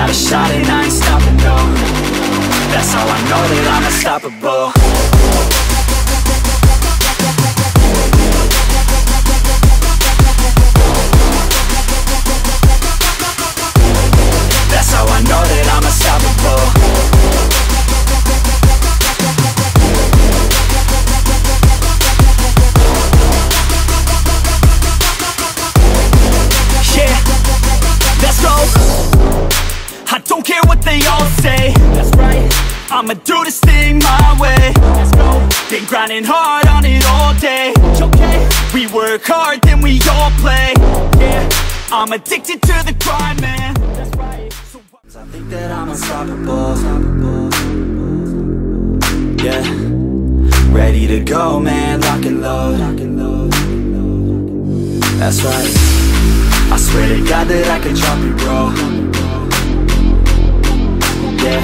got a shot and I ain't stopping, no. That's how I know that I'm unstoppable. That's how I know that I'm unstoppable. Yeah, let's go. I don't care what they all say. That's right. I'ma do this thing my way. Let's go. Been grinding hard on it all day. Okay. We work hard, then we all play. Yeah, I'm addicted to the grind, man. That's right. So I think that I'm unstoppable. Yeah, ready to go, man. Lock and load. That's right. I swear to God that I could drop it, bro. Yeah,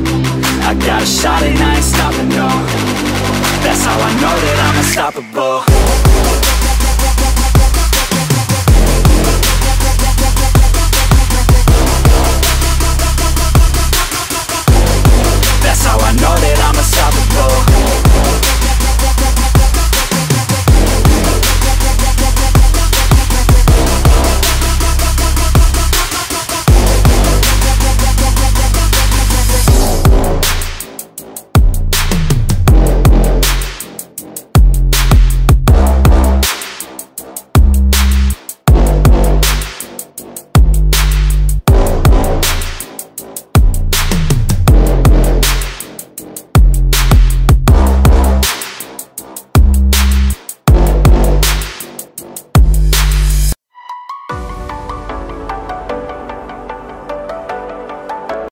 I got a shot and I ain't stopping, no. That's how I know that I'm unstoppable.